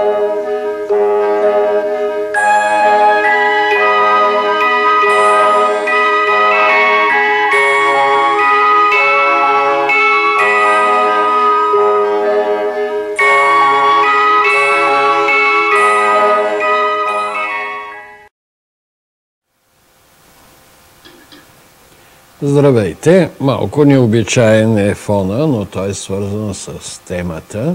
Здравейте! Малко необичаен е фона, но той е свързан с темата.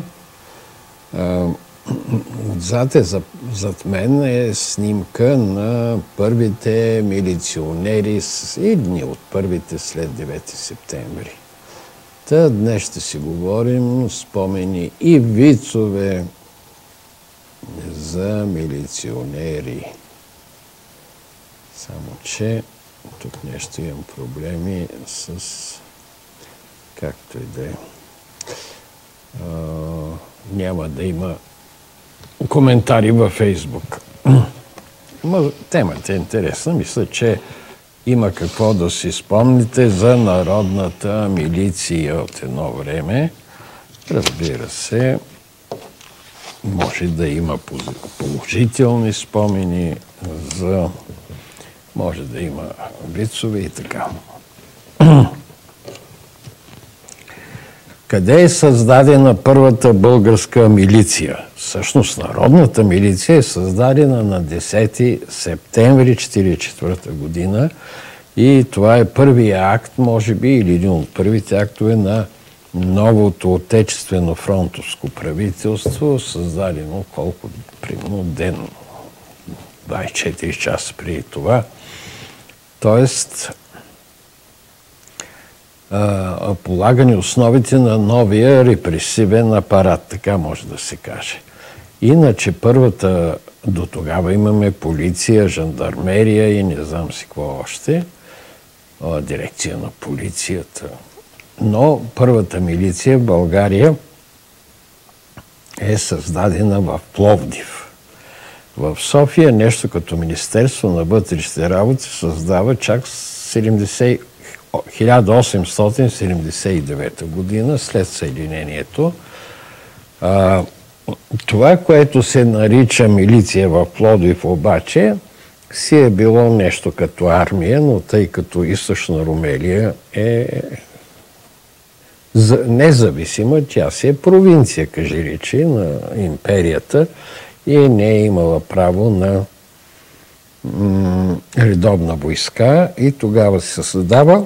Зад мен е снимка на първите милиционери, едни от първите след 9 септември. Днес ще си говорим спомени и вицове за милиционери. Само че тук нещо имам проблеми с... както и да е. Няма да има коментари във Фейсбук. Темата е интересна. Мисля, че има какво да си спомните за народната милиция от едно време. Разбира се, може да има положителни спомени за... може да има вицове и така. Къде е създадена първата българска милиция? Всъщност народната милиция е създадена на 10 септември 1944 година и това е първият акт, може би, или един от първите актове на новото отечествено фронтовско правителство, създадено колко, примерно, ден, 24 часа преди това. Тоест, полагани основите на новия репресивен апарат, така може да се каже. Иначе първата, до тогава имаме полиция, жандармерия и не знам си какво още, дирекция на полицията. Но първата милиция в България е създадена в Пловдив. В София нещо като Министерство на вътрешните работи създава чак 1879 година, след съединението. Това, което се нарича милиция в Пловдив, обаче, си е било нещо като армия, но тъй като Източна Румелия е независима, тя си е провинция, кажи речи, на империята и не е имала право на редовна войска и тогава се създава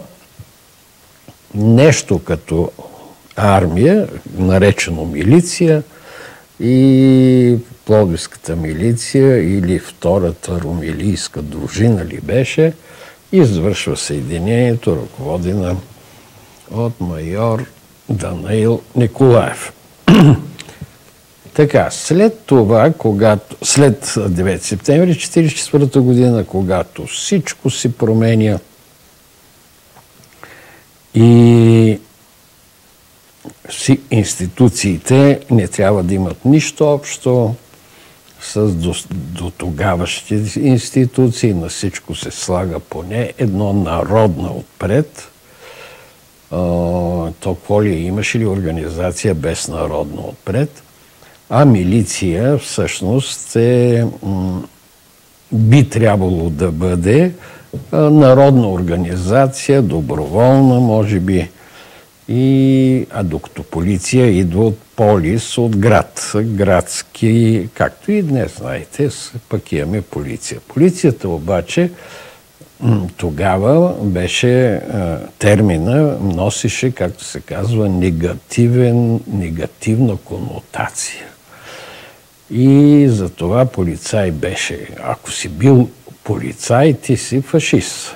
нещо като армия, наречено милиция, и Пловдивската милиция или втората румелийска дружина ли беше, извършва съединението, ръководена от майор Данаил Николаев. Така, след това, след 9 септември 1944 година, когато всичко се променя и институциите не трябва да имат нищо общо с до тогаващите институции, на всичко се слага поне едно народно отпред. То имаше ли организация без народно отпред? А милиция всъщност би трябвало да бъде народна организация, доброволна, може би. А докато полиция идва от полис, от град, градски, както и днес, знаете, пък имаме полиция. Полицията обаче тогава беше термина, носеше, както се казва, негативна конотация. И за това полицай беше, ако си бил полицай, ти си фашист.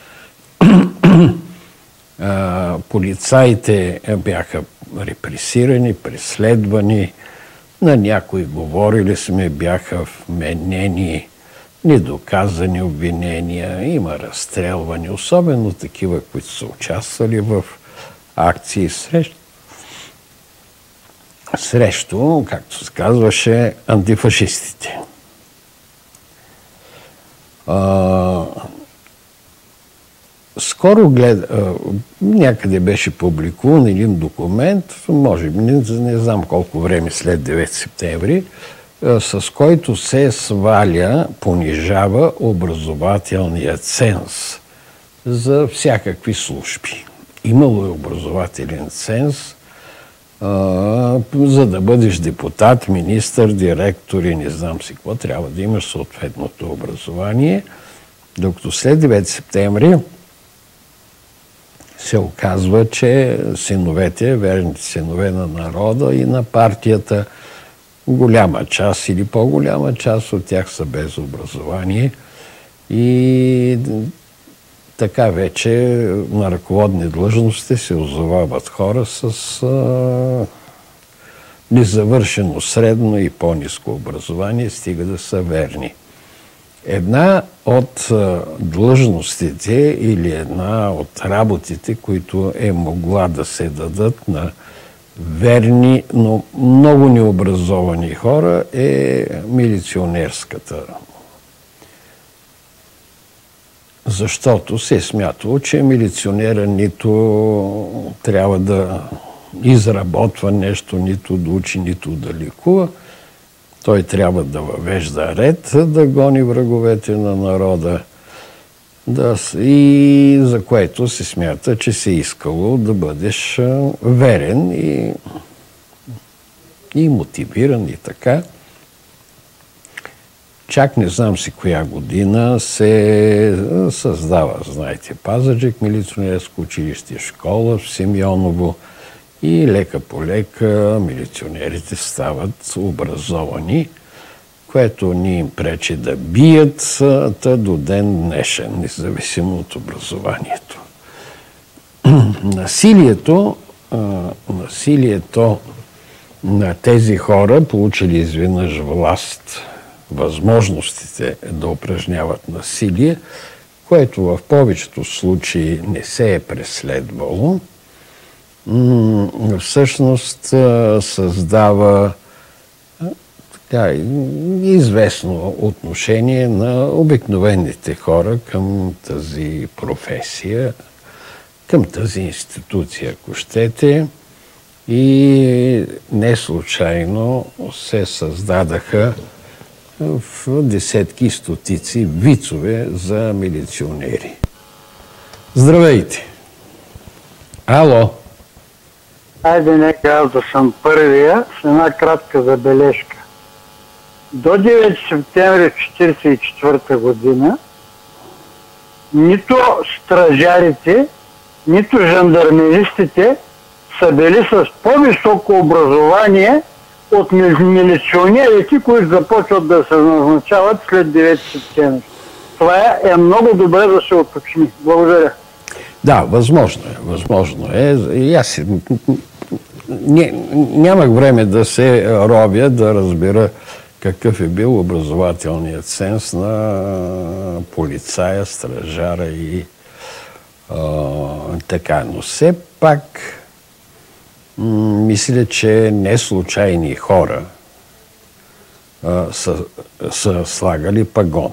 Полицаите бяха репресирани, преследвани, на някои говорили сме, бяха вменени недоказани обвинения, има разстрелвани, особено такива, които са участвали в акции срещу, както се казваше, антифашистите. Скоро някъде беше публикуван един документ, може би не знам колко време след 9 септември, с който се сваля, понижава образователния ценз за всякакви служби. Имало е образователен ценз, за да бъдеш депутат, министър, директор и не знам си какво, трябва да имаш съответното образование, докато след 9 септември се оказва, че синовете, верните синове на народа и на партията, голяма част или по-голяма част от тях са без образование и така вече на ръководни длъжности се озовават хора с незавършено средно и по-ниско образование, стига да са верни. Една от длъжностите или една от работите, които е могла да се дадат на верни, но много необразовани хора, е милиционерската. Защото се е смятало, че милиционера нито трябва да изработва нещо, нито да учи, нито да ликува. Той трябва да въвежда ред, да гони враговете на народа. И за което се смята, че се е искало да бъдеш верен и мотивиран и така. Чак не знам си коя година се създава, знаете, Пазарджик, милиционерско училище, школа в Симеоново и лека по лека милиционерите стават образовани, което ни им пречи да бият до ден днешен, независимо от образованието. Насилието на тези хора, получили изведнъж власт, възможностите да упражняват насилие, което в повечето случаи не се е преследвало, всъщност създава известно отношение на обикновените хора към тази професия, към тази институция, ако щете, и не случайно се създадаха в десетки и стотици вицове за милиционери. Здравейте! Ало! Айде, нека аз да съм първия с една кратка забележка. До 9 септември 1944 година нито стражарите, нито жандармеристите са били с по-високо образование от милиционерите, които започват да се назначават след 9 септември. Това е много добре да се уточни. Благодаря. Да, възможно е. И аз нямах време да се робя, да разбера какъв е бил образователният ценз на полицая, стражара и така. Но все пак мисля, че не случайни хора са слагали пагон.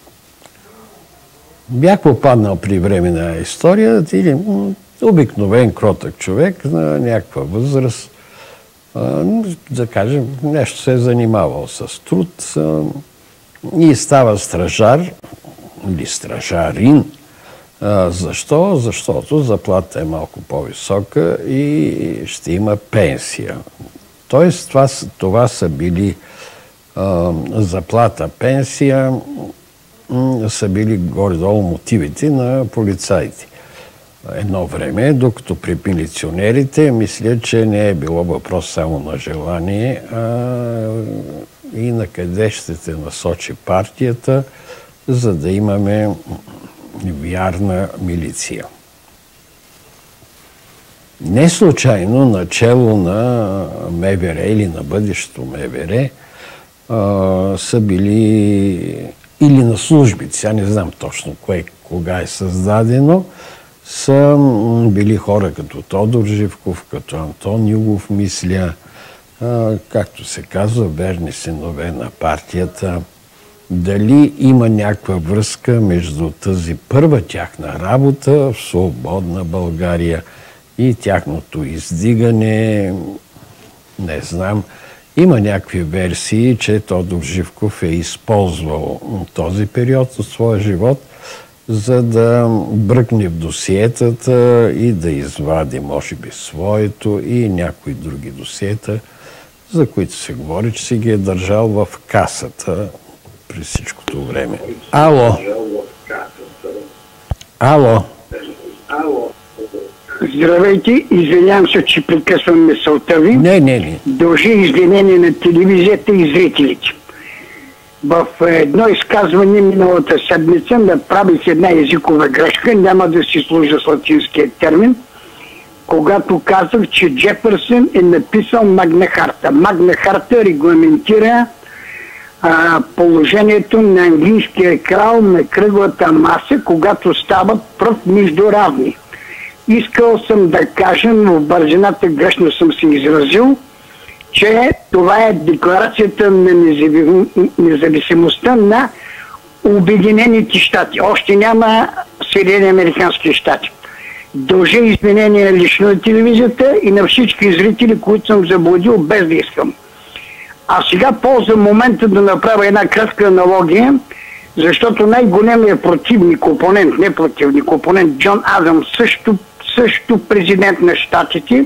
Бях попаднал при временна история или обикновен кротък човек на някаква възраст, да кажем, нещо се е занимавал с труд и става стражар или стражарин. Защо? Защото заплата е малко по-висока и ще има пенсия. Тоест това са били заплата, пенсия, са били горе-долу мотивите на полицаите. Едно време, докато при милиционерите, мисля, че не е било въпрос само на желание, и на къде ще те насочи партията, за да имаме вярна милиция. Не случайно начело на МВР или на бъдещето МВР са били или на службите, сега не знам точно кога е създадено, са били хора като Тодор Живков, като Антон Югов, мисля, както се казва, верни синове на партията. Дали има някаква връзка между тази първа тяхна работа в свободна България и тяхното издигане, не знам, Има някакви версии, че Тодор Живков е използвал този период от своя живот, за да бръкне в досиетата и да извади, може би, своето и някои други досиета, за които се говори, че си ги е държал в касата през всичкото време. Ало! Ало! Здравейте, извинявам се, че прекъсвам мисълта ви. Не. Дължи извинение на телевизията и зрителите. В едно изказване миналата седмица направих една езикова грешка, няма да си служа с латинския термин, когато казах, че Джефърсън е написал Магна Харта. Магна Харта регламентира положението на английския крал на кръглата маса, когато стават пръв между равни. Искал съм да кажа, но в бързината грешно съм се изразил, че това е декларацията на независимостта на Обединените щати. Още няма Съединени американски щати. Дължа извинения лично на телевизията и на всички зрители, които съм заблудил без да искам. А сега ползвам момента да направя една кратка аналогия, защото най-големият противник, опонент, не противник, опонент Джон Адамс, също президент на щатите,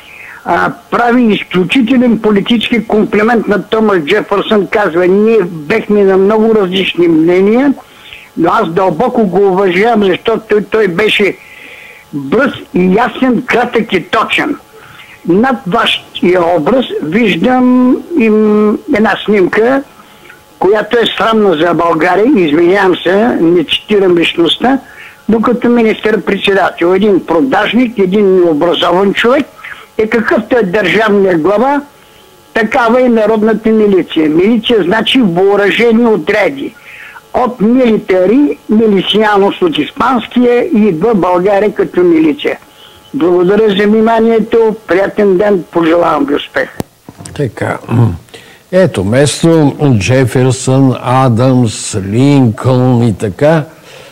прави изключителен политически комплимент на Томас Джефърсън. Казва, ние бехме на много различни мнения, но аз дълбоко го уважавам, защото той беше бърз и ясен, кратък и точен. Над вашия образ виждам една снимка, която е срамна за България, извинявам се, не цитирам личността, но като министър-председател, един продажник, един необразован човек, какъвто е държавният глава, такава и народната милиция. Милиция значи въоръжени отряди. От милитари, милицианост от испанския, и идва България като милиция. Благодаря за вниманието, приятен ден, пожелавам ви успех. Така, ето, вместо Джеферсън, Адамс, Линкълн и така,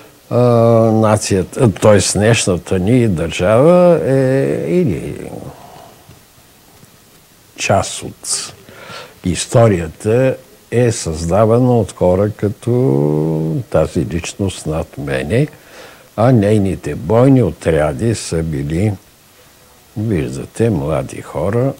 нацията, т.е. днешната ни държава е или част от историята е създавана от хора като тази личност над мене, а нейните бойни отряди са били, виждате, млади хора,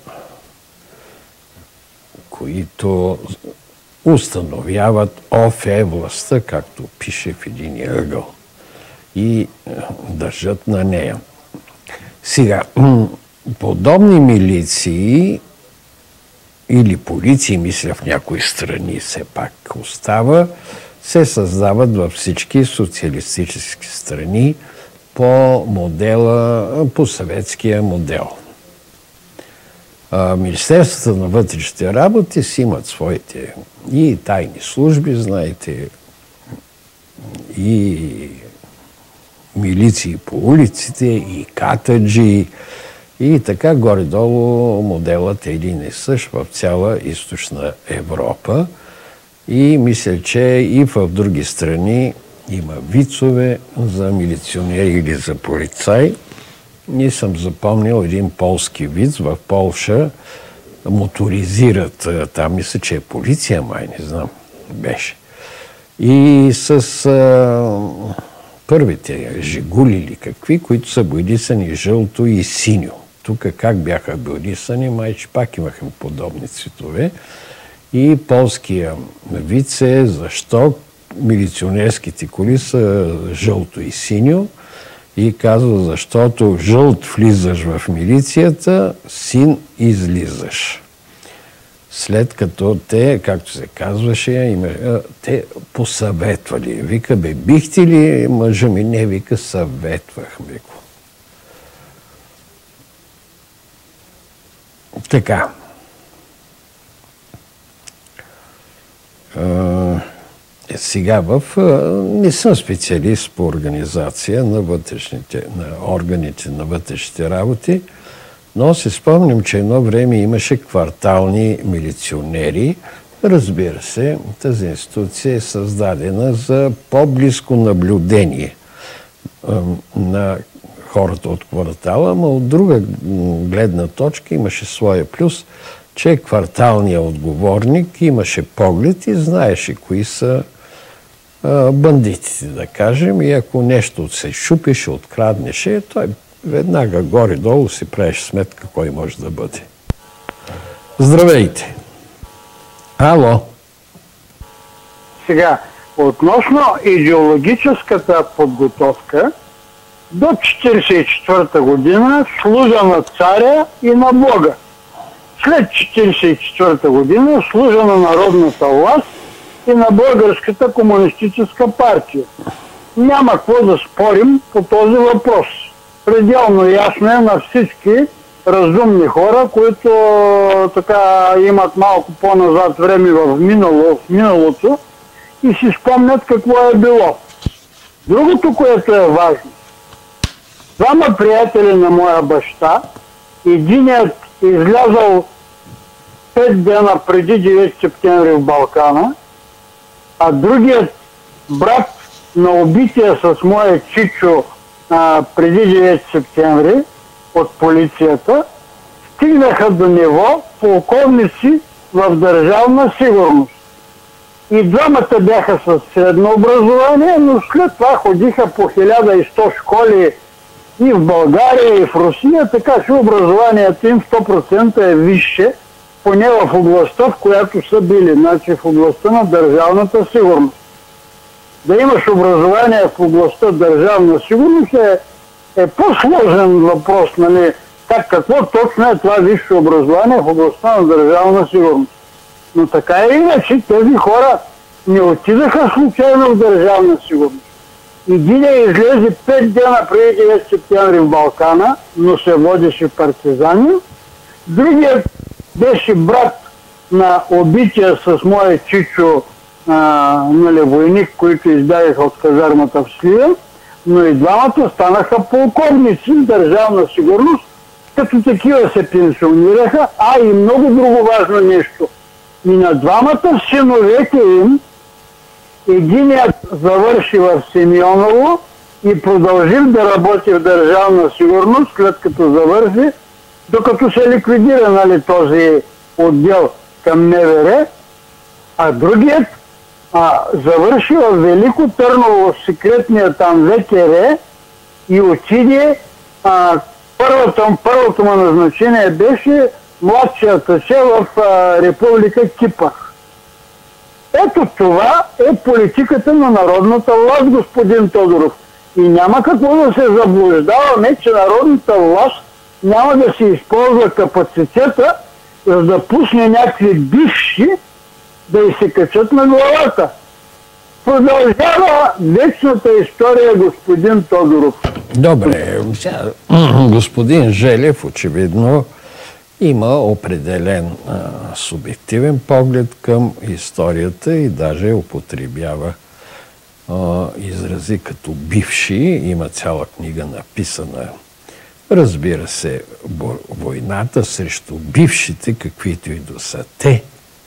които установяват ОФ властта, както пише в един ъгъл, и държат на нея. Сега, подобни милиции или полиции, мисля в някои страни все пак остава, се създават във всички социалистически страни по модела, по съветския модел. Министерствата на вътрешните работи си имат своите и тайни служби, знаете, и милиции по улиците, и катаджи, и така горе-долу моделът е един и същ в цяла източна Европа. И мисля, че и в други страни има вицове за милиционери или за полицаи. И съм запомнил един полски виц. В Полша моторизират, там мисля, че е полиция, май не знам, беше. И с първите жигули или какви, които са боядисани жълто и синьо. Тук как бяха боядисани, май че пак имахме подобни цветове. И полския виц е защо милиционерските коли са жълто и синьо. И казва, защото жълт влизаш в милицията, син излизаш. След като те, както се казваше, те посъветвали. Вика, бе, бихте ли мъжа ми? Не, вика, съветвахме го. Така. Сега не съм специалист по организация на органите на вътрешните работи, но се спомням, че едно време имаше квартални милиционери. Разбира се, тази институция е създадена за по-близко наблюдение на хората от квартала, но от друга гледна точка имаше своя плюс, че кварталният отговорник имаше поглед и знаеше кои са бандитите, да кажем, и ако нещо се шупеше, откраднеше, той веднага горе-долу си правеше сметка кой може да бъде. Здравейте! Ало! Сега, относно идеологическата подготовка, до 1944 година служа на царя и на Бога. След 1944 година служа на народната власт и на Българската комунистическа партия. Няма какво да спорим по този въпрос. Пределно ясно е на всички разумни хора, които така имат малко по-назад време в миналото и си спомнят какво е било. Другото, което е важно. Двама приятели на моя баща, единият излязал 5 дена преди 9 септември в Балкана, а другият брат на убития с моя чичо преди 9 септември от полицията, стигнаха до него полковници в Държавна сигурност. И двамата бяха с средно образование, но след това ходиха по 1100 школи и в България, и в Русия, така че образованието им 100% е висше, поне в областта, в която са били, значи в областта на държавната сигурност. Да имаш образование в областта държавна сигурност е по-сложен въпрос, нали? Какво точно е това висше образование в областта на държавна сигурност. Но така и иначе тези хора не отидаха случайно в държавна сигурност. Единият излезе 5 дена преди 9 септември в Балкана, но се водеше партизанин. Другият беше брат на убития с моя чичо войник, които избягаха от казармата в Сливен, но и двамата станаха полковници в държавна сигурност, като такива се пенсионираха, и много друго важно нещо. И на двамата синовете им, единият завърши в Симеоново и продължи да работи в държавна сигурност, след като завърши, докато се ликвидира, нали, този отдел към МВР, а другият завърши в Велико Търново секретния там ВКР и отиде, първото му назначение беше младши аташе в Република Кипър. Ето това е политиката на народната власт, господин Тодоров. И няма какво да се заблуждаваме, че народната власт няма да се използва капацитета, за да пусне някакви бивши да й се качат на главата. Продължава вечната история, господин Тодоров. Добре, господин Желев очевидно има определен субективен поглед към историята и даже употребява изрази като бивши. Има цяла книга написана. Разбира се, войната срещу бившите, каквито и да са те,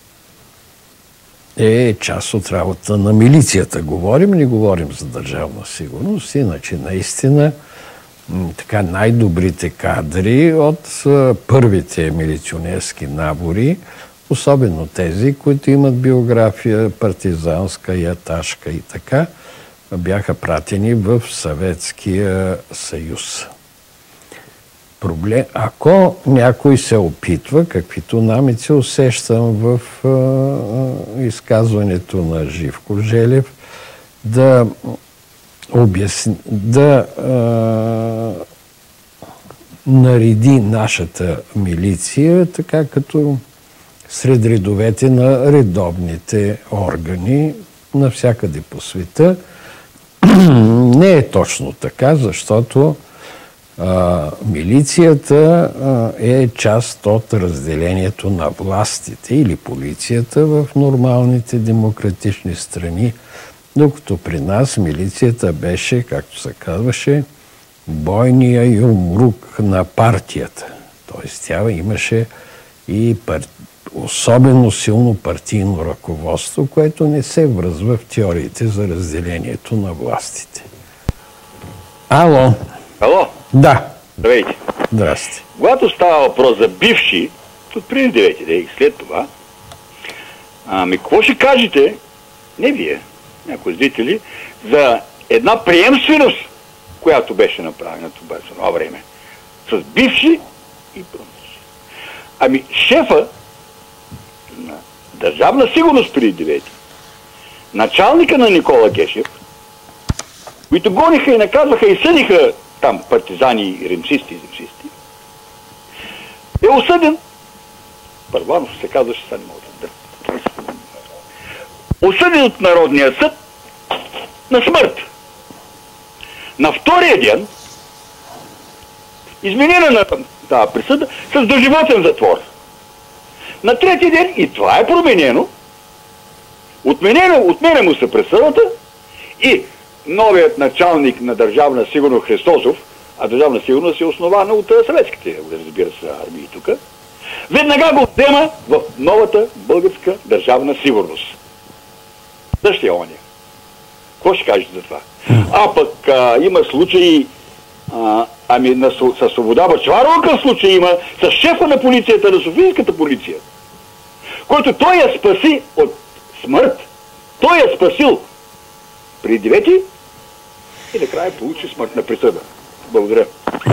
е част от работа на милицията. Не говорим за държавна сигурност, иначе наистина така най-добрите кадри от първите милиционерски набори, особено тези, които имат биография партизанска, яташка и така, бяха пратени в Съветския съюз. Ако някой се опитва, каквито намеци усещам в изказването на Живко Желев, да нареди нашата милиция, така като сред редовете на редовните органи навсякъде по света. Не е точно така, защото милицията е част от разделението на властите или полицията в нормалните демократични страни, докато при нас милицията беше, както се казваше, бойния юмрук на партията. Тоест тя имаше и особено силно партийно ръководство, което не се връзва в теориите за разделението на властите. Ало? Ало? Да. Здравейте. Здрасти. Когато става въпрос за бивши, от преди 9 и след това. Ами, какво ще кажете, не вие, някои зрители, за една приемственост, която беше направена в това време, с бивши и промишли. Ами, шефа на Държавна сигурност преди 9, началника на Никола Гешев, които гониха и наказваха и съдиха там партизани, ремсисти и земсисти, е осъден, Първанов се казваше, сега не мога да осъден от Народния съд на смърт. На втория ден изменена на тази присъда с доживотен затвор. На третия ден, и това е променено, отменя му се присъдата и новият началник на Държавна сигурност Христосов, а Държавна сигурност е основана от съветските, разбира се, армии тук, веднага го взема в новата българска държавна сигурност. Същия оня. Какво ще кажете за това? А пък има случаи, със Свобода Бъчварова къв случай има, с шефа на полицията, на Софийската полиция, който той я спаси от смърт. Той я спасил при 9 и накрая получи смъртна присъда. Благодаря.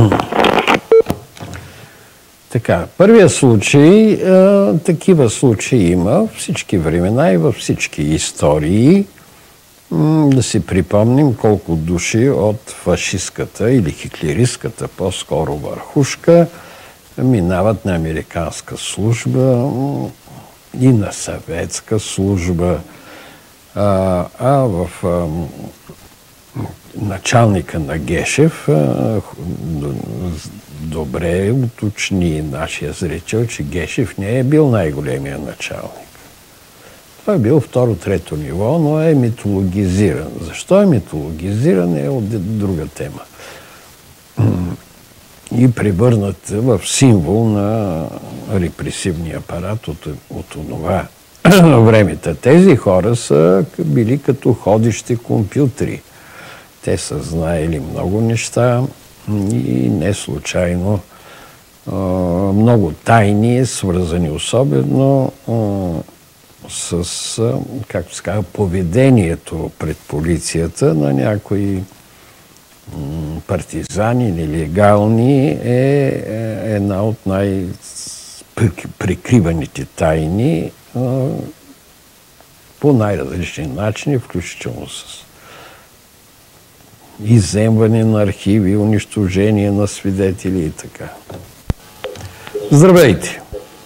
Така, първия случай, такива случаи има в всички времена и във всички истории. Да си припомним колко души от фашистката или хитлеристката, по-скоро върхушка, минават на американска служба и на съветска служба. А в началника на Гешев добре уточни нашия зрител, че Гешев не е бил най-големия началник. Той е бил второ-трето ниво, но е митологизиран. Защо е митологизиран е от друга тема. И превърнат в символ на репресивния апарат от това времето. Тези хора са били като ходещи компютри. Те са знаели много неща и не случайно много тайни, свързани особено с, както се казва, поведението пред полицията на някои партизани, нелегални, е една от най-прикриваните тайни по най-различни начини, включително с изземване на архиви, унищожение на свидетели и така. Здравейте!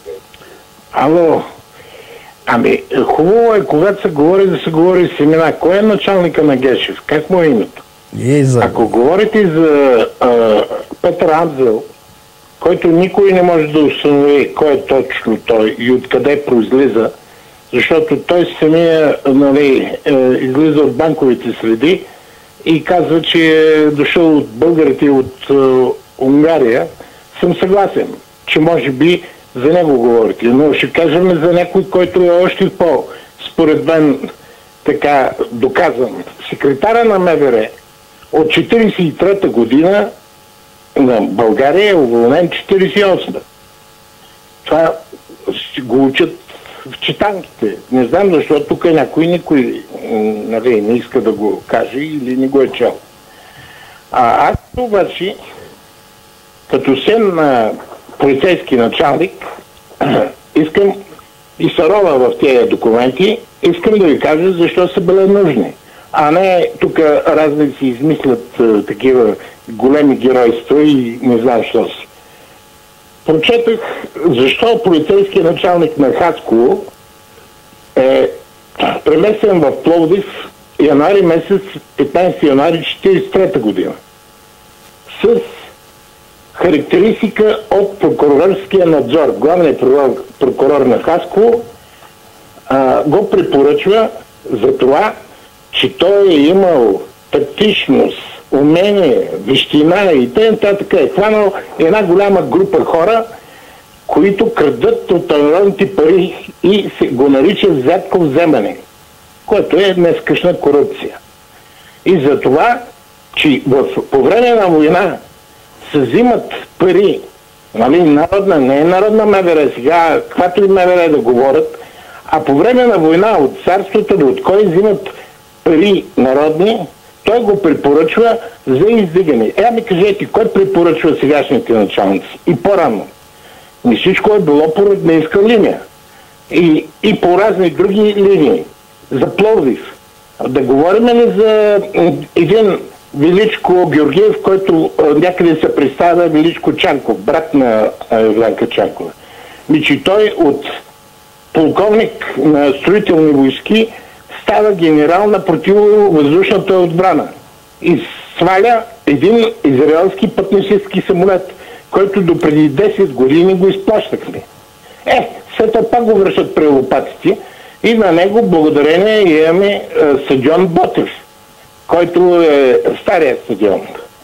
Ало! Ами, хубаво е, когато се говори, да се говори с имена. Кой е началника на Гешев? Как му е името? Ако говорите за Петър Амзел, който никой не може да установи кой е точно той и откъде произлиза, защото той самия, нали, излиза от банковите среди и казва, че е дошъл от българите от Унгария, съм съгласен, че може би за него говорите. Но ще кажем за някой, който е още според мен, така доказан. Секретаря на МВР от 1943 година на България е уволнен 1948. Това го учат в читанките. Не знам защо тук никой нали, не иска да го каже или не го е чел. Аз обаче, като сен на полицейски началник, искам и са роля в тези документи, искам да ви кажа защо са били нужни. А не тук разни си измислят такива големи геройства и не знам що си. Прочетах защо полицейският началник на Хасково е преместен в Пловдив януари месец, 15 януари 1943 година. С характеристика от прокурорския надзор. Главният прокурор на Хасково го препоръчва за това, че той е имал тактичност, умение, вещина и т.н. е хванал една голяма група хора, които крадат от народните пари и се го нарича взятко вземане, което е днескашна корупция. И за това, че по време на война се взимат пари Нали, народна, не е народна МВР сега, каквато и МВР да говорят, а по време на война от царството, от кой взимат пари народни, той го препоръчва за издигане. Ами кажете, кой препоръчва сегашните началници? И по-рано. И всичко е било по роднинска линия. И по разни други линии. За Пловдив. Да говорим ли за един Величко Георгиев, който някъде се представя Величко Чанков, брат на Иванка Чанкова. Че той от полковник на строителни войски става генерал на противовъздушната отбрана и сваля един израелски пътнически самолет, който допреди 10 години го изплащахме. След това пак го връщат при лопатите и на него благодарение имаме стадион Ботев, който е стария стадион.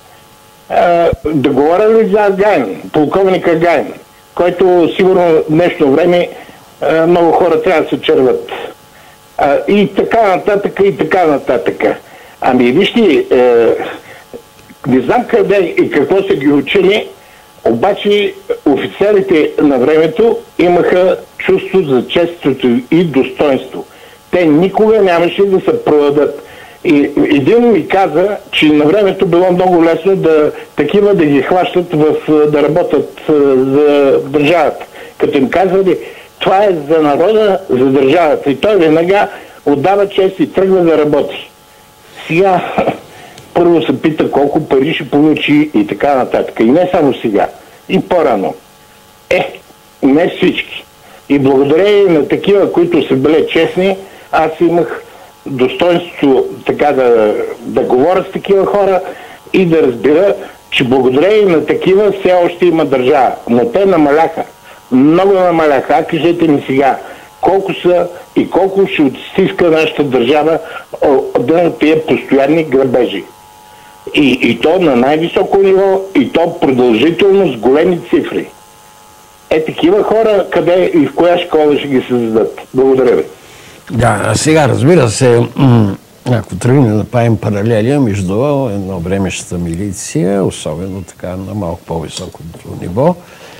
Да говоря ли за Гайн, полковника Гайн, който сигурно в днешно време много хора трябва да се черват. И така нататък, и така нататък. Ами вижте, не знам къде и какво са ги учили, обаче офицерите на времето имаха чувство за честното и достоинство. Те никога нямаше да се продадат. И един ми каза, че на времето било много лесно такива да ги хващат да работят за държавата. Като им казвали, това е за народа, за държавата. И той веднага отдава чест и тръгва да работи. Сега първо се пита колко пари ще получи и така нататък. И не само сега, и по-рано. Не всички. И благодарение на такива, които са били честни, аз имах достоинство така да говоря с такива хора и да разбира, че благодарение на такива все още има държава. Но те намаляха. Много намаляха. Кажете ми сега, колко са и колко ще отстиска нашата държава да тия постоянни грабежи. И то на най-високо ниво, и то продължително с големи цифри. Такива хора, къде и в коя школа ще ги създадат? Благодаря ви. Да, сега разбира се, ако тръгнем да правим паралелия между едно времещата милиция, особено така на малко по-високото ниво,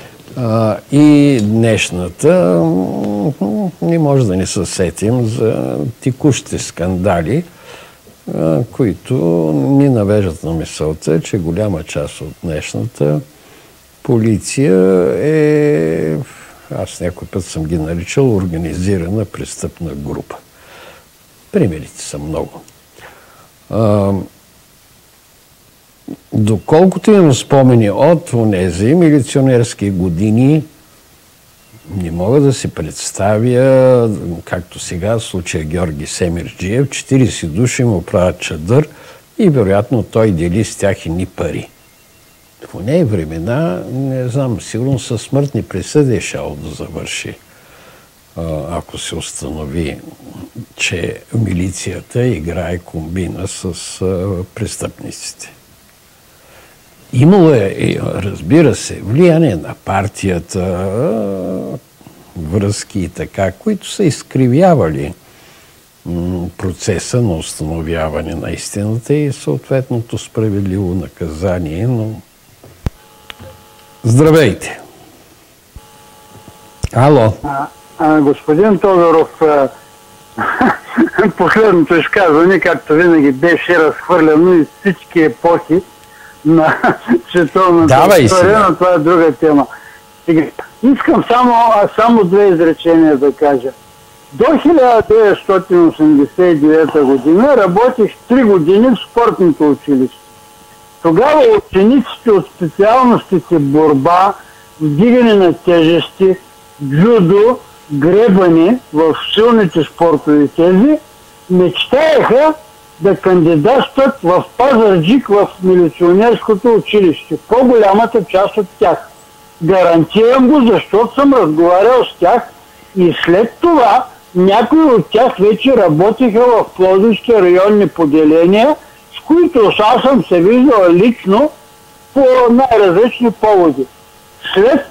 и днешната, не може да не се сетим за текущи скандали, които ни навеждат на мисълта, че голяма част от днешната полиция е, аз някой път съм ги наричал, организирана престъпна група. Примерите са много. Доколкото имам спомени от онези милиционерски години, не мога да си представя, както сега в случая Георги Семерджиев, 40 души му правят чадър и вероятно той дели с тях едни пари. В онези времена, не знам, сигурно със смъртни присъди е шало да завърши, ако се установи, че милицията играе комбина с престъпниците. Имало е, разбира се, влияние на партията, връзки и така, които са изкривявали процеса на установяване на истината и съответното справедливо наказание, но... Здравейте! Ало! Господин Тодоров, последното изказване, както винаги, беше разхвърляно из всички епохи на световната история, но това е друга тема. Сега, искам само две изречения да кажа. До 1989 година работих 3 години в спортното училище. Тогава учениците от специалностите борба, вдигане на тежести, джудо, гребане в силните спортови тези, мечтаеха да кандидатстват в Пазарджик в милиционерското училище. По-голямата част от тях. Гарантирам го, защото съм разговарял с тях и след това някои от тях вече работиха в Пловдивски районни поделения, с които аз съм се виждал лично по най-различни поводи. След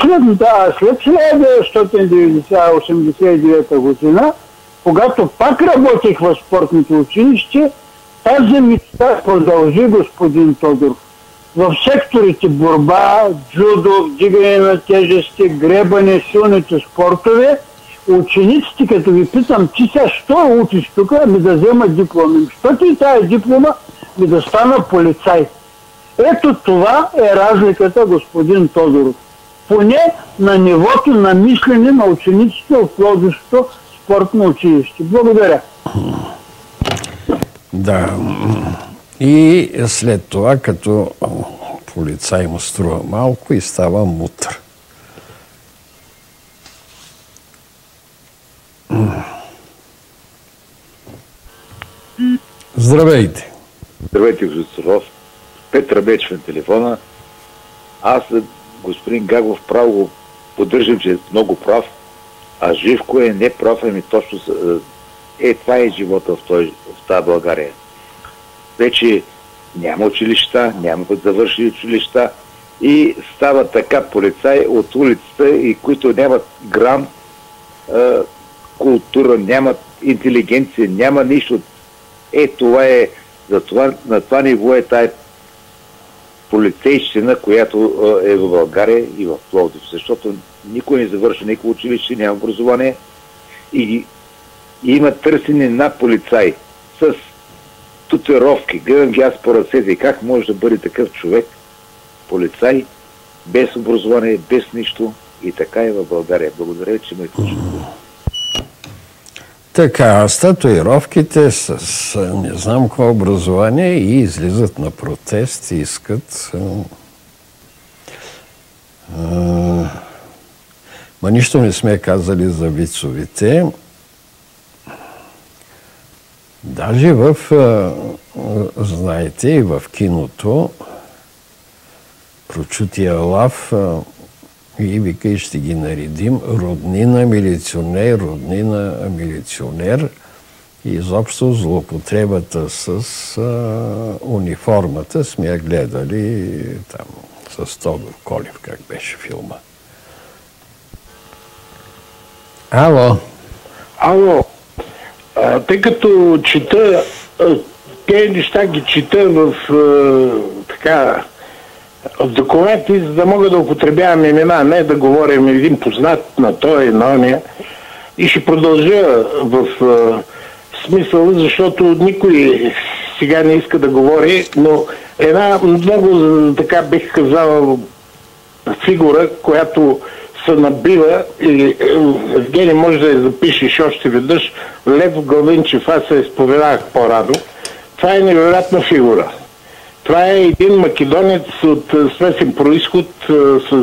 1989 година, когато пак работих в спортното училище, тази мечта продължи, господин Тодоров. в секторите борба, джудо, вдигане на тежести, гребане, силните спортове, учениците, като ви питам, ти сега що учиш тук, ми да взема диплома. Що ти тая диплома, ми да стана полицай. Ето това е разликата, господин Тодоров. Поне на нивото на мислене на учениците от Пловдивското спортно училище. Благодаря. Да. И след това, като полицай му струва малко и става мутър. Здравейте. Здравейте, господин Царов. Петър Бечев на телефона. Аз, господин Гагов, право го поддържам, че е много прав, а Живко е не прав, ами точно това е живота в тази България. Вече няма училища, няма път завършили училища и става така полицай от улицата, и които нямат грам култура, нямат интелигенция, няма нищо. Това е, на това ниво е тая полицейщина, която е в България и в Пловдив, защото никой не завърши никакво училище, няма образование и има търсене на полицай с татуировки. Гледам ги аз по ръцете. Как може да бъде такъв човек, полицай, без образование, без нищо, и така е в България. Благодаря, че ме слушате. Така, с татуировките, с не знам какво образование, и излизат на протест и искат... Ма нищо не сме казали за вицовите. Даже знаете, и в киното прочутия лав и вика, и ще ги наредим роднина милиционер, роднина милиционер, и изобщо злоупотребата с униформата сме я гледали там с Тодор Колев, как беше филма. Ало? Ало, тъй като чета, тези неща ги чета в документи, за да мога да употребявам имена, не да говорим един познат на той и на ония. И ще продължа в смисъл, защото никой сега не иска да говори, но една много, така бих казал, фигура, която се набива, и Евгений може да я запишеш още веднъж, Лев Главинчев, аз се изповедах по-рано. Това е невероятна фигура. Това е един македонец от смесен происход с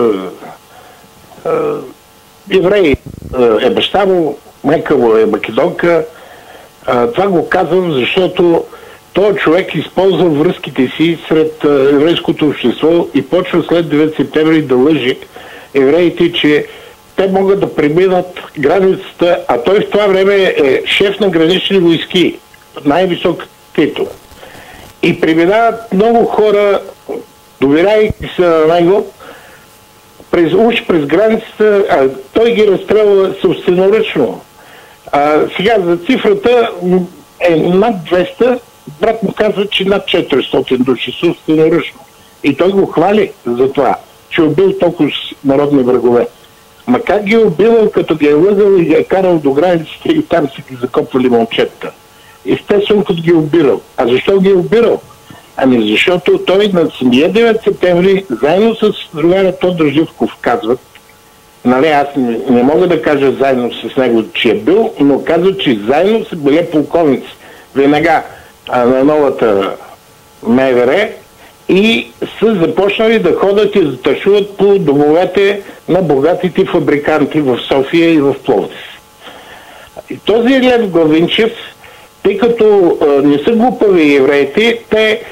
евреи. Е баща му, майка му е македонка. Това го казвам, защото този човек използва връзките си сред еврейското общество и почва след 9 септември да лъжи евреите, че те могат да преминат границата, а той в това време е шеф на гранични войски, най-висок титул. И преминават много хора, доверяйки се на него, през границата, а той ги разстрелва собственоръчно. Сега за цифрата е над 200, брат му казва, че над 400 души собственоръчно. И той го хвали за това, че убил толкова народни врагове. Ма как ги убил, като ги е лъгал и ги е карал до границите и там са ги закопвали момчета? Естествено, като ги обирал. А защо ги обирал? Ами защото той на самия 9 септември, заедно с другара Тодор Живков, казват, нали, аз не мога да кажа заедно с него, че е бил, но казват, че заедно са били полковници. Веднага на новата МВР и са започнали да ходят и да тъшуват по домовете на богатите фабриканти в София и в Пловдив. И този Лев Главинчев, тъй като не са глупави евреите, те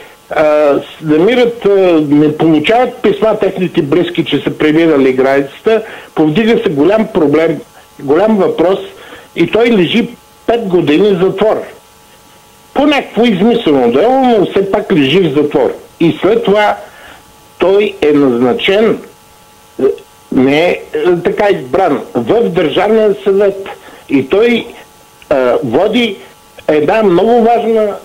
не получават писма техните близки, че са преминали границата, повдига се голям проблем, голям въпрос и той лежи 5 години в затвор. По някакво измислено дело, но все пак лежи в затвор. И след това той е назначен, не е така избран, в Държавния съвет. И той води една много важна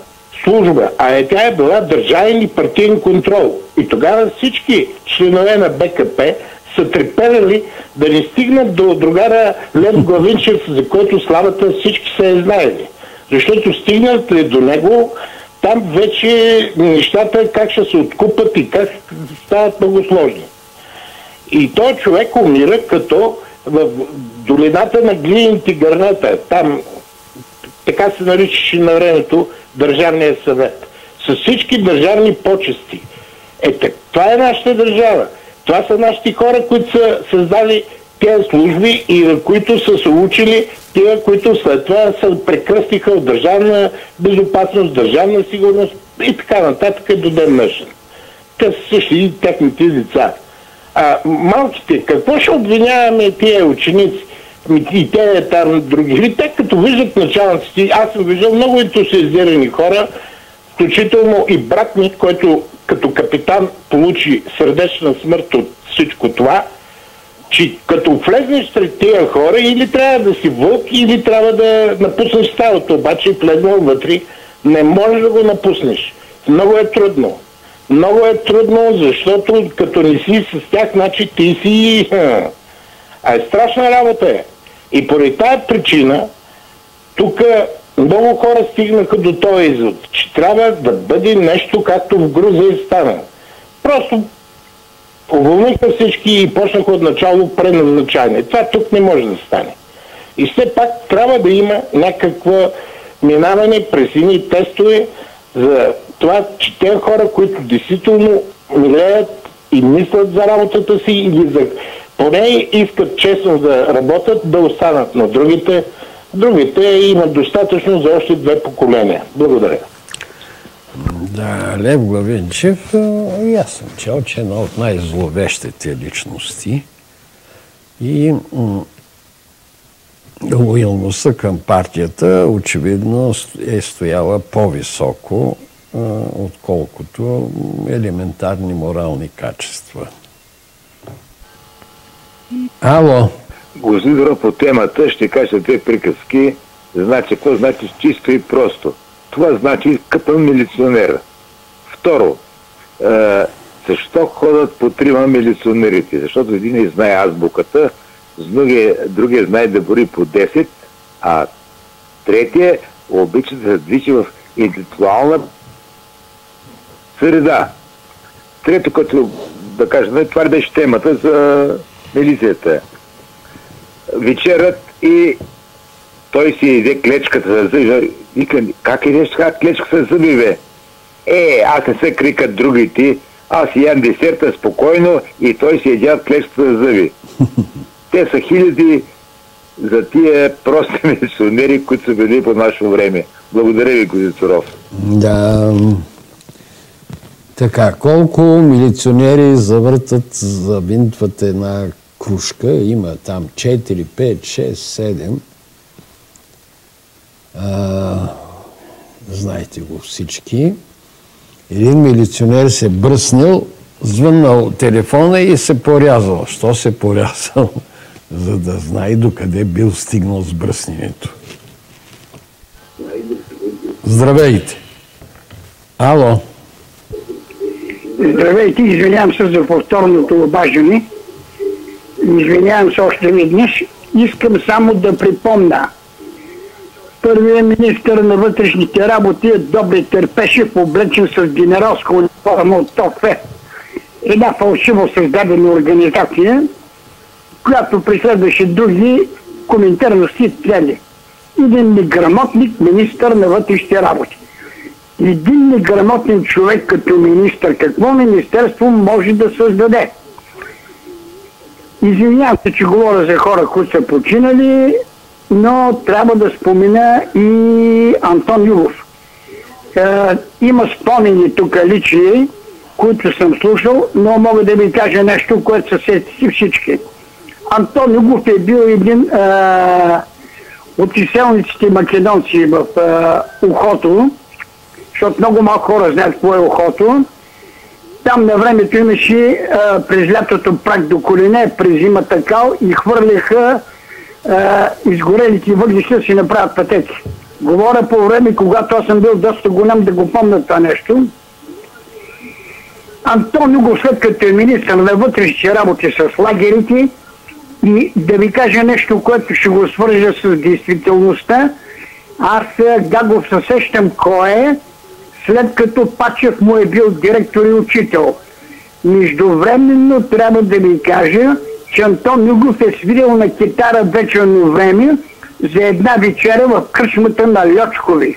служба, а тя е била държавен и партиен контрол. И тогава всички членове на БКП са треперали да не стигнат до другара Лев Главинчев, за който славата всички са е знаели. Защото стигнат ли до него, там вече нещата как ще се откупат и как стават много сложни. И той човек умира като в долината на глините гърната. Там, така се наричаше на времето, Държавния съвет. С всички държавни почести. Това е нашата държава. Това са нашите хора, които са създали тези служби и които са се учили, тия, които след това се прекръстиха от държавна безопасност, държавна сигурност и така нататък до ден днешен. Те са също и техните деца. А малките, какво ще обвиняваме тия ученици и те там други? Те като виждат началниците, аз съм виждал много ентусиазирани хора, включително и брат ми, който като капитан получи сърдечна смърт от всичко това, че като влезнеш сред тия хора, или трябва да си вълк, или трябва да напуснеш стаята. Обаче влезнал вътре, не можеш да го напуснеш. Много е трудно. Много е трудно, защото като не си с тях, значи ти си... А е страшна работа е. И поради тая причина, тук много хора стигнаха до този извод, че трябва да бъде нещо, както в Грузия стана. Просто уволниха всички и почнаха от начало преназначание. Това тук не може да стане. И все пак трябва да има някаква минаване през едни тестове за това, че тези хора, които действително милеят и мислят за работата си или за поне искат честно да работят, да останат. Но другите имат достатъчно за още 2 поколения. Благодаря. Да, Лев Главинчев, и аз съм чел, че е една от най-зловещите личности и лоялността към партията очевидно е стояла по-високо, отколкото елементарни морални качества. Ало? Гозидора по темата ще кажа 2 приказки. Значи, какво значи чисто и просто? Това значи къпан милиционер. Второ, защо ходят по 3 милиционерите? Защото един знае азбуката, другия знае да бори по 10, а третия обича да се движи в интелектуална среда. Трето, като да кажем, това беше темата за милицията. Вечерът и той си иде клечката за зъби. Вика, как идеш така клечка за зъби, бе? Аз не се крикат другите, аз ям десерта спокойно и той си едят клечката за зъби. Те са хиляди за тия прости милиционери, които са били по наше време. Благодаря ви, господин Цуров. Да. Така, колко милиционери завинтват една кружка? Има там 4, 5, 6, 7. Знаете го всички. Един милиционер се бръснал, звъннал телефона и се порязал. Що се порязал? За да знае докъде бил стигнал с бръснението. Здравейте! Ало! Здравейте, извинявам се за повторното обаждане. Извинявам се още веднъж. Искам само да припомня. Първият министър на вътрешните работи е Добри Терпешев, облечен с генералска униформа от ТОФ. Една фалшиво създадена организация, която преследваше други коментарности цели. Един неграмотник министър на вътрешните работи. Един неграмотен човек като министър, какво министерство може да създаде? Извинявам се, че говоря за хора, които са починали, но трябва да спомена и Антон Югов. Има спомени тук лични, които съм слушал, но мога да ви кажа нещо, което са сетили всички. Антон Югов е бил един от изселниците македонци в Ухото, защото много малко хора знаят какво е Ухото. Там на времето имаше през лятото прак до колене, през зимата кал и хвърляха изгорелите въглища да си направят пътеки. Говоря по време, когато аз съм бил доста голям, да го помня това нещо. Антон Югов, след като е министър на вътрешните работи с лагерите, и да ви кажа нещо, което ще го свържа с действителността, аз Гагов се сещам кой е, след като Пачев му е бил директор и учител. Междувременно трябва да ви кажа, че Антон Югов е свирил на китара вечерно време за една вечеря в кръчмата на Льочкови.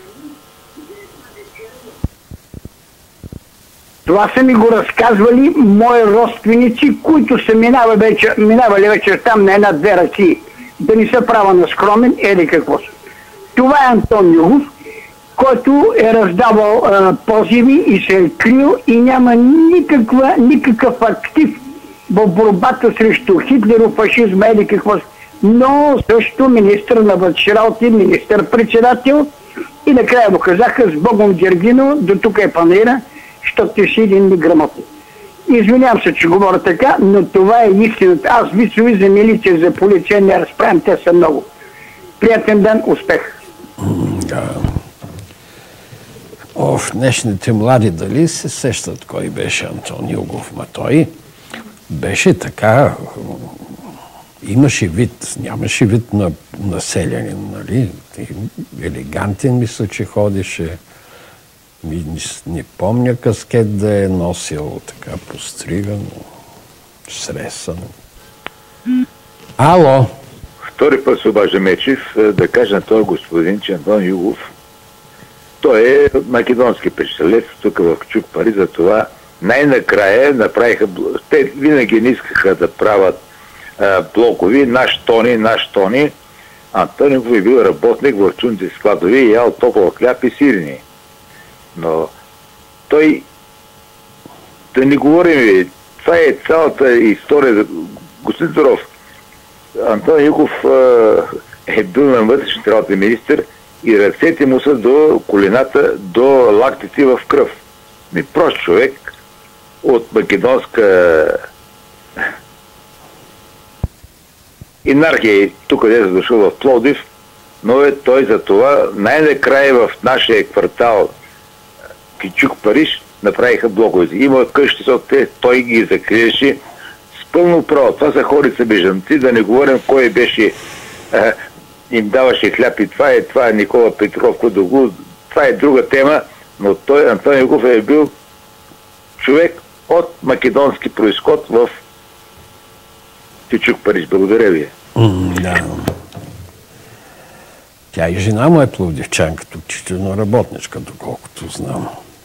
Това са ми го разказвали мои родственици, които са минавали вечер там на една-две ръки. Да не се права на скромен, еди какво са. Това е Антон Югов, който е раздавал позиви и се е крил и няма никакъв актив в борбата срещу Хитлеров, фашизма, еди какво са. Но също министър на вътрешните работи, министър-председател и накрая му казаха с Богом Гергино, до тук е панера, защото ти си един неграмотен. Извинявам се, че говоря така, но това е истината. Аз висови за милиция, за полиция не разправям, те са много. Приятен ден, успех! Днешните млади дали се сещат кой беше Антон Югов, ма той беше така, имаше вид, нямаше вид на населянин, нали? Елегантен мисля, че ходеше. Не помня каскет да е носил така постриган, сресан. Ало! Втори път се обажда Мечев да каже на този господин, че Антон Югов, той е македонски пришелец, тук в Кючук Пари, за това най-накрая направиха, те винаги не искаха да правят блокови, наш тони. Антон Югов е бил работник в чужди складови и ял топъл хляб и сирени. Но той, да не говорим, това е цялата история. Господин Зоров, Антон Югов е бил на вътрешните работи министър и ръцете му са до колената, до лактите в кръв. Прост човек от македонска инархия, тук къде е дошъл в Пловдив, но той за това най-накрая в нашия квартал Кючук Париж направиха блоковете. Има къщи, той ги закриеше с пълно право. Това са хорица бежанци, да не говорим кой беше, им даваше хляб и това е Никола Петров, това е друга тема, но той, Антон Югов, е бил човек от македонски произход в Кючук Париж. Благодаря ви. Да. Тя и жена му е пловдивчанка, тук читано работничка, доколкото знам.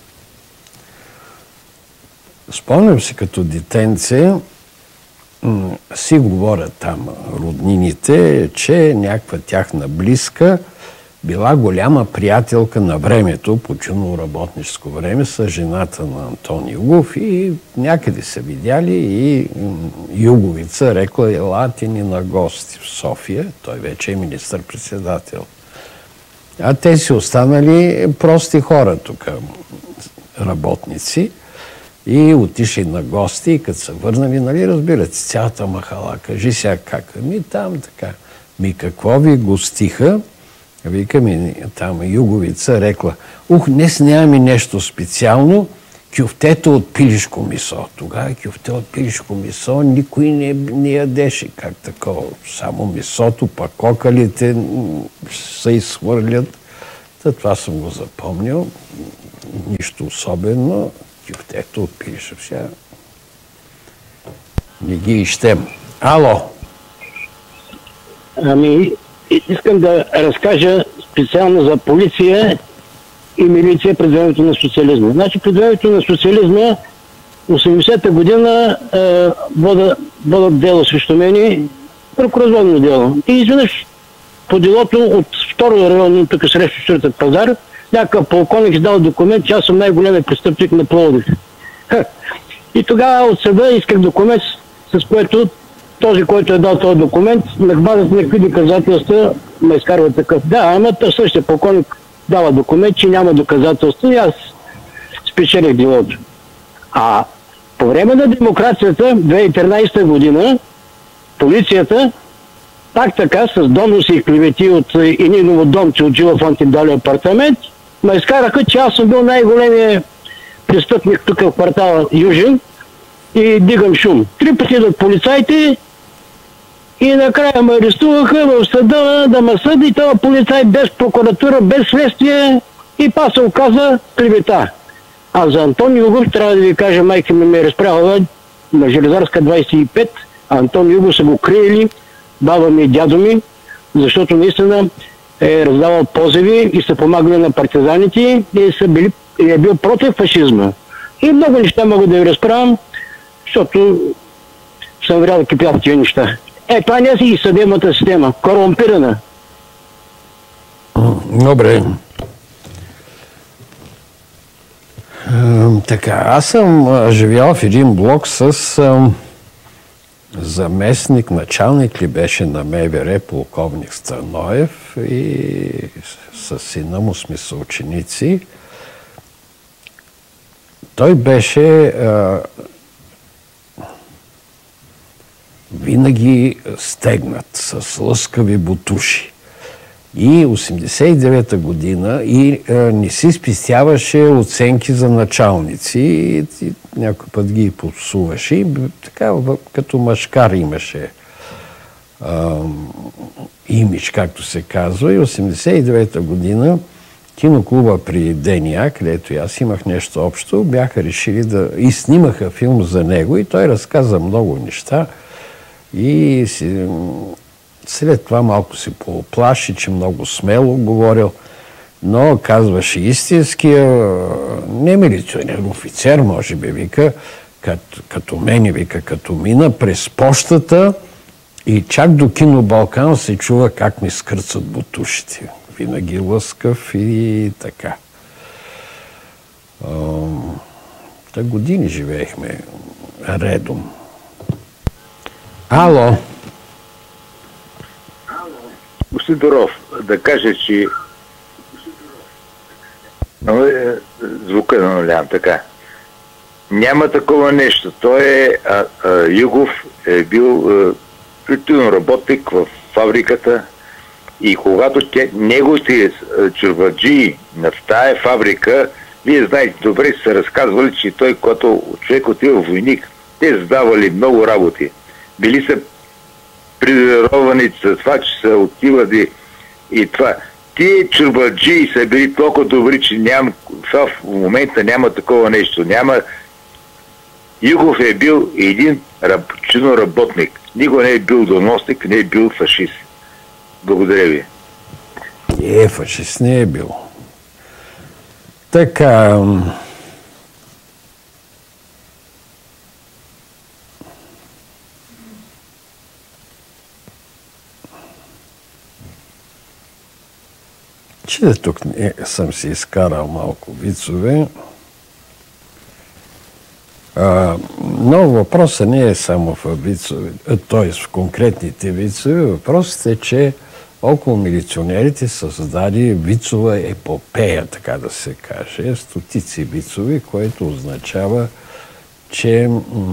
Спомням си като детенце, си говорят там роднините, че някаква тяхна близка била голяма приятелка на времето, починало работническо време, с жената на Антон Югов и някъде са видяли и Юговица рекла, елате ни на гости в София, той вече е министър-председател. А те си останали прости хора тук, работници, и отишли на гости и като са върнали, нали, разбирате, цялата махала, кажи сега как, там така. Какво ви гостиха? Вика ми, там Юговица рекла, днес нямаме нещо специално, кюфтето от пилешко месо. Тогава кюфте от пилешко месо никой не ядеше. Как такова? Само месото, пък кокалите се изхвърлят. Това съм го запомнил. Нищо особено. Кюфтето от пилешко. Сега не ги ищем. Ало! Искам да разкажа специално за полиция и милиция пред времето на социализма. Значи пред времето на социализма 80-та година водят дело срещу мене, ръкоразводно дело. И изведнъж по делото от втория район, тук срещу Четвъртък пазар, някакъв полковник издал документ, че аз съм най-големия престъпник на Пловдив. И тогава от съда исках документ, с което този, който е дал този документ, на базата на какви доказателства ме изкарва такъв. Да, ама същия полковник дава документ, че няма доказателства и аз спечелих делото. А по време на демокрацията, 2013 година, полицията пак така, с доноси и клевети от едни новодомци от Жилафонд им дали апартамент, ме изкараха, че аз съм бил най-големия престъпник тук в квартала Южен и дигам шум. 3 пъти идват полицайите и накрая ме арестуваха в съда да ме съди това полицай без прокуратура, без следствие и па се оказа клевета. А за Антон Югов трябва да ви кажа, майка ми ме разправила на Железарска 25, Антон Югов са го криели, баба ми и дядо ми, защото наистина е раздавал позиви и са помагали на партизаните и е бил против фашизма. И много неща мога да ви разправям, защото съм врял да кипял тия неща. Това не е и съдебната система, корумпирана. Добре. Така, аз съм живял в един блок с заместник, началник ли беше на МВР, полковник Станоев, и с сина му сме съученици. Той беше винаги стегнат с лъскави бутуши. И 89-та година и не си спестяваше оценки за началници и някой път ги подсуваше. И така, като мъжкар имаше имидж, както се казва. И 89-та година киноклуба при ДНА, където и аз имах нещо общо, бяха решили да... и снимаха филм за него и той разказа много неща. И след това малко се поплаши, че много смело говорил, но казваше истинския, не милиционер, офицер, може би, вика, като мене, вика, като мина през пощата и чак до кино Балкан се чува как ми скърцат бутушите. Винаги лъскав и така. Години живеехме редом. Ало! Сидоров, да кажа, че звука да налявам така. Няма такова нещо. Той Югов е бил притивно работник в фабриката и когато неговите чурбаджии на тая фабрика, вие знаете добре, са разказвали, че той, когато човек отива в войник, те задавали много работи. Били са придировани за това, че са отивали и това. Тие чурбаджии са били толкова добри, че в момента няма такова нещо. Югов е бил един чинно работник. Никой не е бил доносник, не е бил фашист. Благодаря ви. Фашист не е бил. Така... Че тук съм си изкарал малко вицове. Но въпросът не е само в вицове, т.е. в конкретните вицове. Въпросът е, че около милиционерите създаде вицова епопея, така да се каже, стотици вицови, което означава, че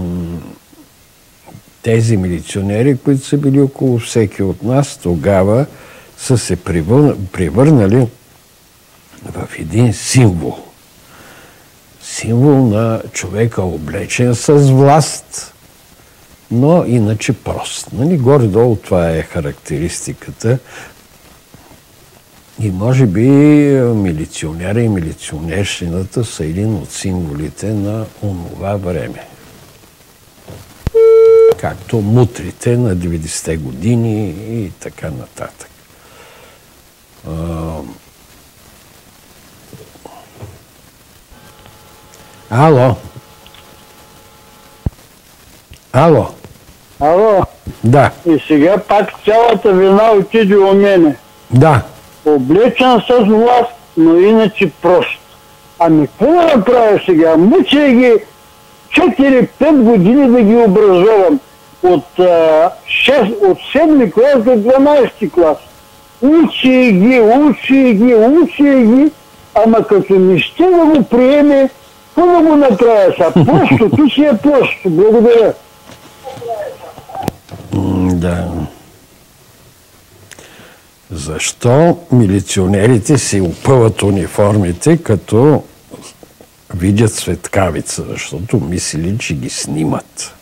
тези милиционери, които са били около всеки от нас, тогава са се превърнали в един символ. Символ на човека, облечен с власт, но иначе прост. Горе-долу това е характеристиката. И може би милиционера и милиционерщината са един от символите на онова време. Както мутрите на 90-те години и така нататък. Ало. Ало. Ало. Да. И сега пак цялата вина отиде у мене. Да. Облечен с власт, но иначе прост. Ами какво да направя сега? Мъча ги 4-5 години да ги образовам. От 7 клас до 12 клас. Учи ги, ама като не ще да го приеме, какво да го направя сега? Простото си е просто. Благодаря. Да. Защо милиционерите си опъват униформите, като видят светкавица? Защото мислили, че ги снимат.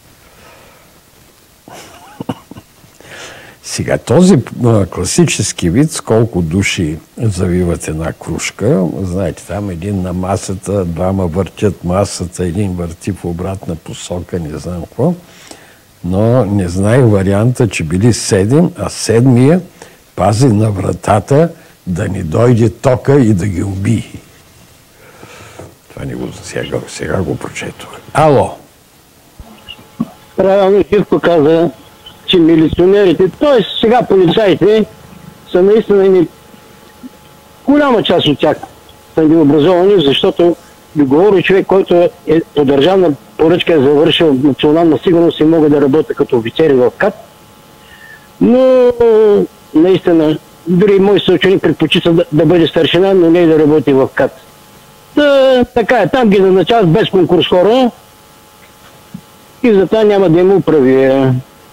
Сега, този класически вид, с колко души завиват една кружка, знаете, там един на масата, двама въртят масата, един върти в обратна посока, не знам какво, но не знаех варианта, че били 7, а 7-я пази на вратата да не дойде тока и да ги убие. Това не го сега го прочетох. Ало! Правилно Живко каза, че милиционерите, т.е. сега полицаите, са наистина голяма част от тях са необразовани, защото ви говори човек, който е по държавна поръчка, е завършил национална сигурност и мога да работя като офицери в КАТ. Но наистина, дори мой съученик предпочита да бъде старшина, но не и да работи в КАТ. Така е, там ги назначават без конкурс хора и затова няма да има управие.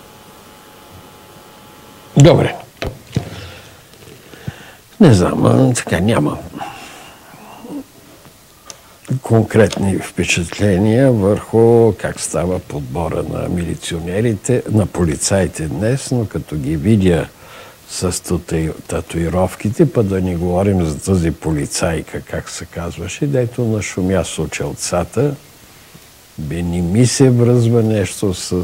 Добре. Не знам, така няма конкретни впечатления върху как става подбора на милиционерите, на полицаите днес, но като ги видя с татуировките, па да не говорим за тази полицайка, как се казваше, дето нашумя с очелцата, бе не ми се връзва нещо с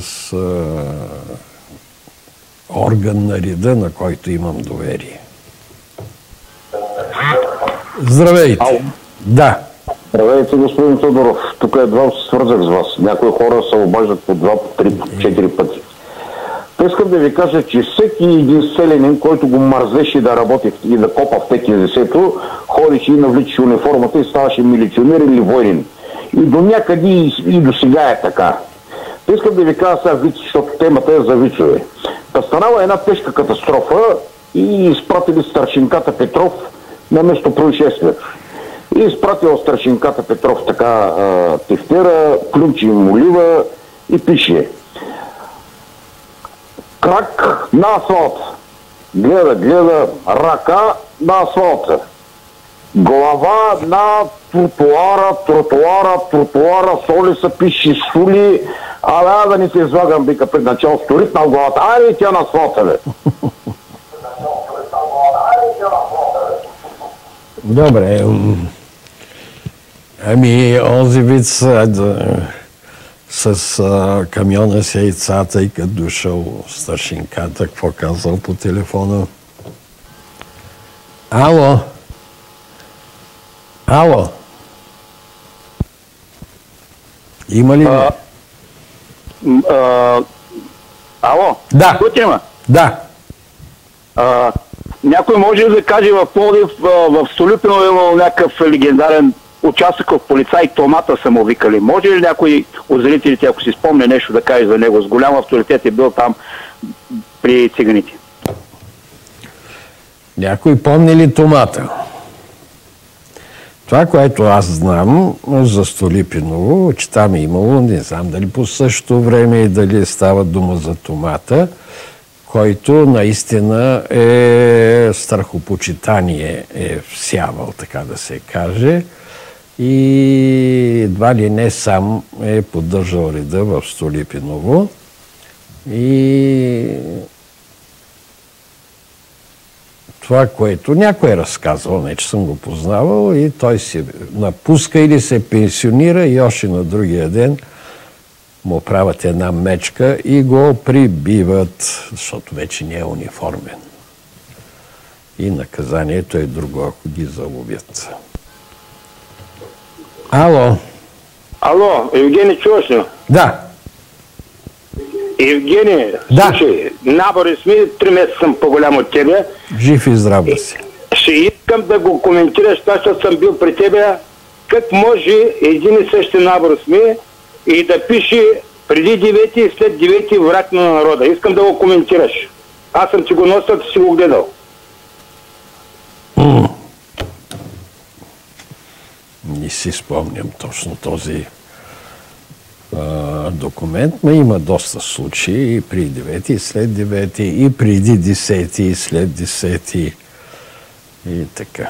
орган на реда, на който имам доверие. Здравейте! Ало. Да. Здравейте, господин Тодоров. Тук едва се свързах с вас. Някои хора се обаждат по 2, по 3, по 4 пъти. Искам да ви кажа, че всеки един селянин, който го мързеше да работи и да копа в ТКЗС-то, ходеше и навличаше униформата и ставаше милиционер или военен. И до някъде и до сега е така. Искам да ви кажа сега виц, защото темата е за вицове. Та станала една тежка катастрофа и изпратили старшинката Петров на место происшествието. И изпратил старшинката Петров така тефтера, ключи и молива и пише: крак на асфалта. Гледа, ръка на асфалта. Глава на тротуара, соли са пише, сули, да не се излагам, бика пред начало, сторит на главата. Айде тя на асфалта, бе. Добре. Ами, онзи вид с камиона с яйцата и като дошъл старшинката, какво казал по телефона? Ало? Ало? Има ли? Ало? Да. Кутима? Да. Някой може да каже в Пловдив, в Столипиново имал някакъв легендарен участък в полицай, Томата са му викали. Може ли някой от зрителите, ако си спомня нещо, да каже за него? С голям авторитет е бил там при циганите. Някой помни ли Томата? Това, което аз знам за Столипиново, че там е имало, не знам дали по същото време и дали става дума за Томата, който наистина е страхопочитание е всявал, така да се каже, и едва ли не сам е поддържал реда в Столипиново. И това, което някой е разказвал, не че съм го познавал, и той се напуска или се пенсионира и още на другия ден му правят една мечка и го прибиват, защото вече не е униформен. И наказанието е друго, ако ги заловят. Ало? Алло, Евгений, чуваш ли? Да. Евгений, да. Слушай, набори сме, 3 месеца съм по-голям от тебе. Жив и здрав да си. Ще искам да го коментираш, защото съм бил при тебе. Как може един и същи набор сме и да пише преди 9 и след 9 враг на народа? Искам да го коментираш. Аз съм ти го носил, ти си го гледал. Не си спомням точно този документ, но има доста случаи и при 9-ти, и след 9-ти, и преди 10-ти, и след 10-ти. И така.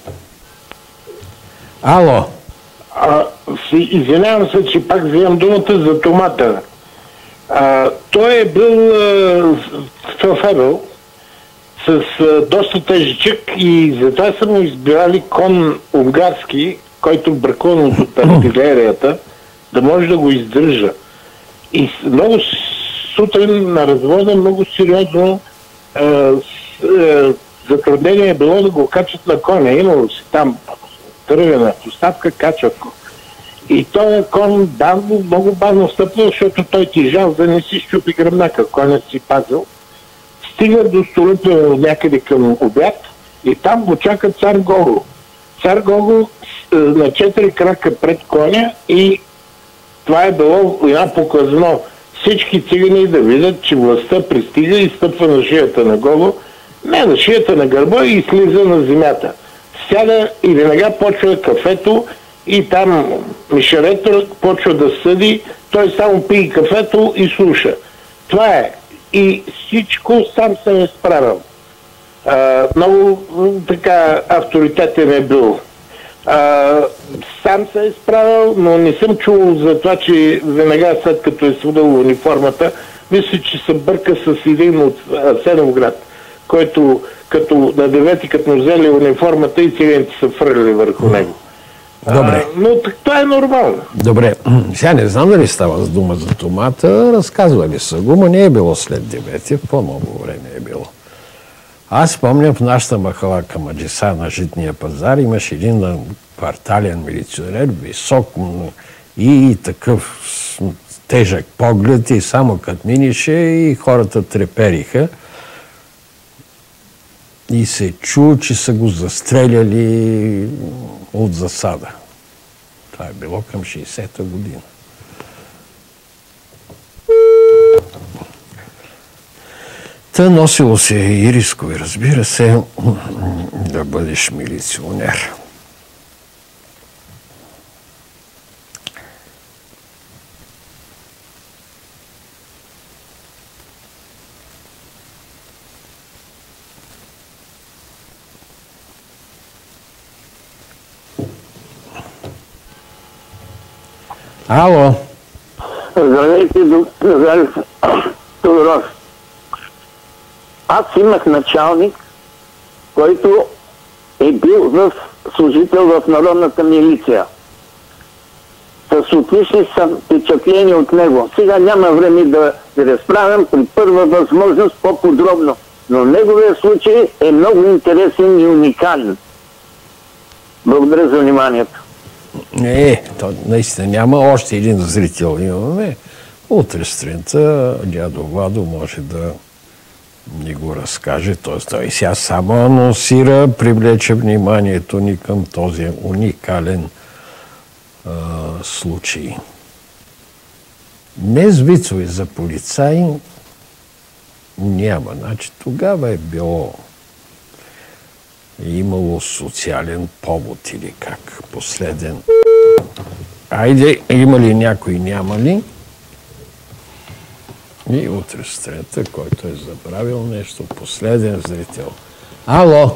Ало? Извинявам се, че пак вземам думата за томата. Той е бил фелфебел с доста тежичък и затова са му избирали кон унгарски, който бракуван от артилерията, да може да го издържа. И много сутрин на развода много сериозно затруднение е било да го качат на коня. Имало си там дървена поставка, качат го. И този кон много бавно стъпва, защото той тежал да не си щупи гръбнака, коня си пазил. Стига до столите някъде към обяд и там го чака цар Гого. Цар Гого на 4 крака пред коня и това е било една показно. Всички цигани да видят, че властта пристига и стъпва на шията на Гого, не на шията на гърба и слиза на земята. Сяда и веднага почва кафето и там мишеретор почва да съди, той само пие кафето и слуша. Това е. И всичко сам се е справил. Много така авторитетен е бил. Сам се е справил, но не съм чул за това, че веднага след като е свалил униформата, мисля, че се бърка с един от Асеновград, който като на 9-ти, като му взели униформата и циганите са фърли върху него. Добре. Но това е нормално. Добре. Сега не знам дали става с дума за томата. Разказвали са го, но не е било след 9-ти, в по-много време е било. Аз спомням в нашата махала Камаджиса на Житния пазар имаше един квартален милиционер, висок и такъв тежък поглед и само като минише и хората трепериха. И се чу, че са го застреляли от засада. Това е било към 60-та година. Та носило се и рискове, разбира се, да бъдеш милиционер. Ало. Здравейте, доктор Тодоров. Аз имах началник, който е бил служител в народната милиция. С отлични впечатления от него. Сега няма време да ви разправям при първа възможност по-подробно. Но неговия случай е много интересен и уникален. Благодаря за вниманието. То наистина няма. Още един зрител имаме. Утре сутринта дядо Владо може да ни го разкаже. Той сега само анонсира, привлече вниманието ни към този уникален случай. Днес вицове за полицаи няма. Значи тогава е било имало социален повод или как последен. Айде, има ли някой, няма ли? И утре сутринта, който е забравил нещо, последен зрител. Ало!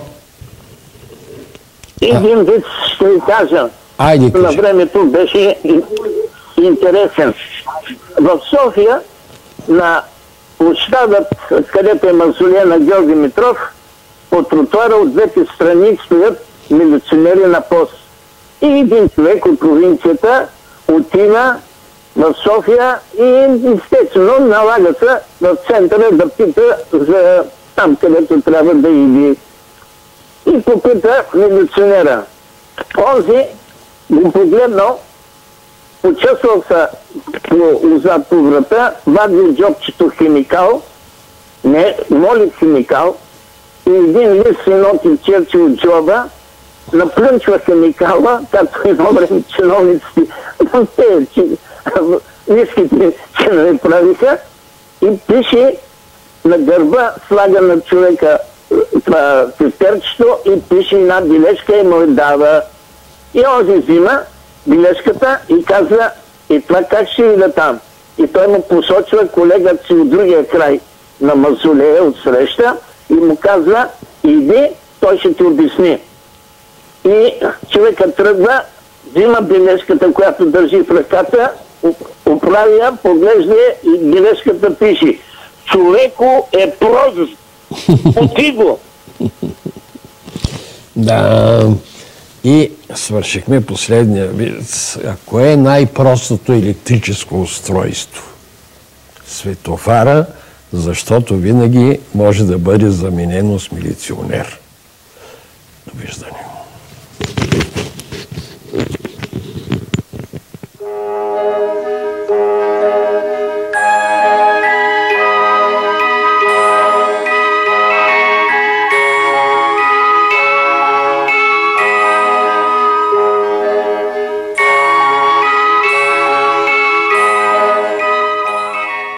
Един вид ще ви кажа. Айде, кажи. На времето беше интересен. В София, на площадът, където е мавзолея на Георги Димитров, по тротуара от двете страни стоят милиционери на пост. И един човек от провинцията отива в София и естествено налага се в центъра да пита за там, където трябва да иди. И попита милиционера. Онзи го погледнал, почесвал се отзад по врата, вади от джобчето химикал, не, моли химикал, и един лист ноти черчи от джоба, наплънчва химикала, както едно време чиновниците, ниските чинове правиха, и пише на гърба, слага на човека това тефтерчето и пише една билежка и му дава. И онзи взима билежката и казва, и това как ще ида там? и той му посочва колегата си от другия край на мавзолея от среща и му казва, иди, той ще ти обясни. И човекът тръгва, взима бележката, която държи в ръката, оправя, поглежда и бележката пише: човеко е прост. Оти го! Да. И свършихме последния вид. А кое е най-простото електрическо устройство? Светофара, защото винаги може да бъде заменено с милиционер. Довиждане.